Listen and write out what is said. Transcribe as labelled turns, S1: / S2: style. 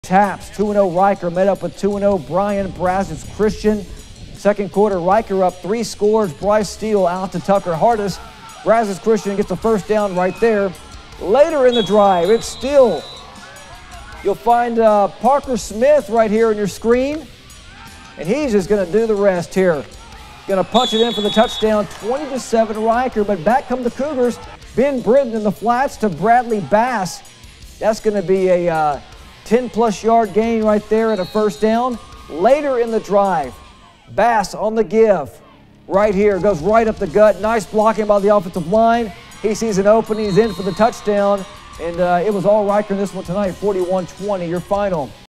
S1: Taps, 2-0 Riker met up with 2-0 Bryan Brazos Christian. Second quarter, Riker up 3 scores. Bryce Steele out to Tucker Hardis. Brazos Christian gets the first down right there. Later in the drive, it's still, you'll find Parker Smith right here on your screen, and he's just going to do the rest here. Going to punch it in for the touchdown, 20-7 Riker, but back come the Cougars. Ben Britton in the flats to Bradley Bass. That's going to be a 10-plus yard gain right there and a first down. Later in the drive, Bass on the give. Right here, goes right up the gut. Nice blocking by the offensive line. He sees an opening, he's in for the touchdown. And it was all Riker in this one tonight, 41-20, your final.